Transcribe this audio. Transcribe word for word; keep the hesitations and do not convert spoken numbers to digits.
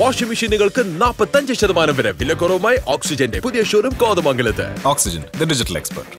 Washing മെഷീനുകൾക്ക് നാൽപ്പത്തഞ്ച് ശതമാനം വരെ വിലക്കുറവുമായി ഓക്സിജന്റെ പുതിയ ഷോറൂം കോതമംഗലത്ത്. Oxygen, the digital expert.